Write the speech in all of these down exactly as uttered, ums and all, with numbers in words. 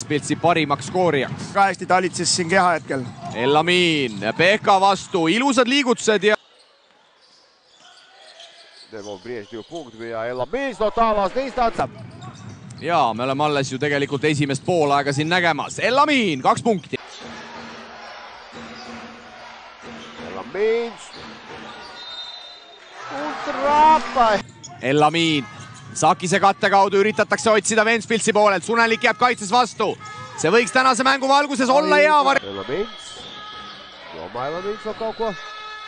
Ventspilsi parimaks skoorijaks. Ka hästi talitses siin keha hetkel. Ellamiin Pekka vastu, ilusad liigutused ja Devo Brieždi punkti ja Ellamiin no talas distantsa. ja me oleme alles ju tegelikult esimest poolaega siin nägemas. Ellamiin, kaks punkti. Ellamiin. Ultrapa. Ellamiin. Sakise katte kaudu üritatakse otsida Ventspilsi poolelt. Sunelik jääb kaitses vastu. See võiks tänase mängu valguses olla hea var... Ellamiin. Joma Ellamiin on kaut ko.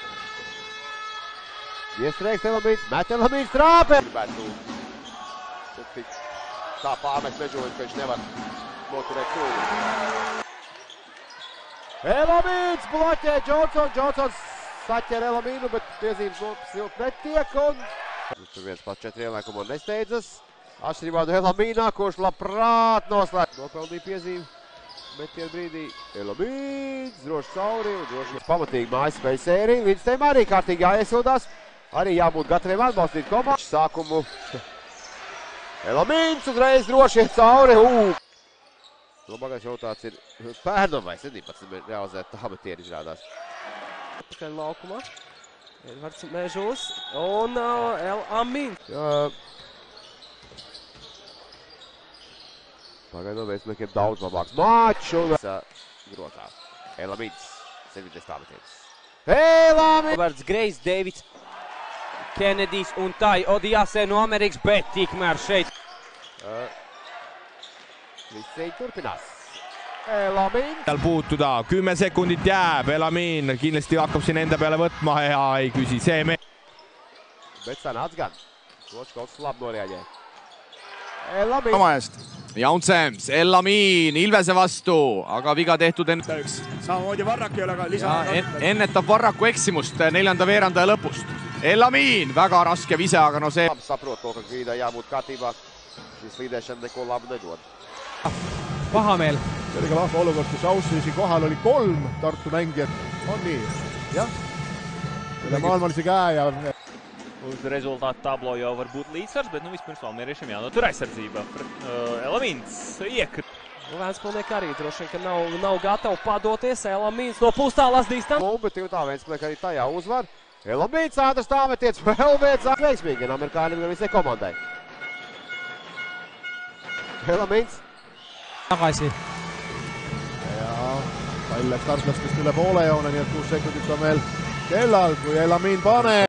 Iestrēgs Ellamiins, met Ellamiins trāpē. Gribētu tik tā pārmet Mežoviņš, ka viņš nevar noturēt soli. Ellamiins bloķē Johnson, Johnsons saķer Ellamiinu, bet piezīmes silp netiek un... Tur viens pats četri ielēkumu nesteidzas. Atšķirībā no Ellamiinā, kurš labprāt noslēdz. Nopelnīja piezīmi. Metienu brīdī Ellamiins, droši cauri un droši pamatīgi mājas spēļu sēriju. Līdz tiem arī kārtīgi jāiesildās. Arī jābūt gataviem atbalstīt komandu. Sākumu Ellamiins uzreiz droši iet cauri. Labākais jautājums ir pērnam vai sedemnадцать realizēt amatieri izrādās. Tikai laukumā. Edvards Mežos un uh, Ellamiins. Pagaidām Ventspilsniekiem daudz labāks mačs un grotā. Ellamiins, sedemdesmit amatieris. Ellamiins! Roberts Grejs, Deivids Kenedijs un Tai Odiasē no Amerikas, bet tikmēr šeit. Līdz turpinās. Ellamiin. Tal puutuda, kümme sekundit jääb, Ellamiin kindlasti hakkab siin enda peale võtma ja ei küsi see me... Bet sa nāc gan. Roč kaut labi noreaģē. Ellamiin. Oma eest. Jaunsems, Ellamiin Ilvese vastu, aga viga tehtud enne. Samamoodi Varrak ei ole ka lisa... En, ennetab Varraku eksimust neljanda veerandaja lõpust. Ellamiin, väga raske vise, aga no see... Saprot to, ka grīdā jābūt kārtībā. Šis līdēšana neko labu nedod. Pahameel. Sellega vahva olukord, kus Aussisi kohal oli kolm Tartu mängijat. On nii? Jah. Selle maailmalise käe ja... Uz rezultātu tablo jau var būt līdzsvars, bet nu vispirms Valmieriešiem jānotur aizsardzība. Uh, Ellamiins iekrit. Ventspilsnieki arī droši vien, ka nav, nav gatavi padoties. Ellamiins no pustālās distants. Nu, bet jau tā Ventspilsnieki arī tajā uzvar. Ellamiins ātras tāmetiets, vēl viens veiksmīgi, gan amerikāņiem, gan visai komandai. Ellamiins. Tagasi. Ja pall läks tarslastest üle poole joone, nii et kuus sekundit on veel kellal, kui Ellamiin paneb.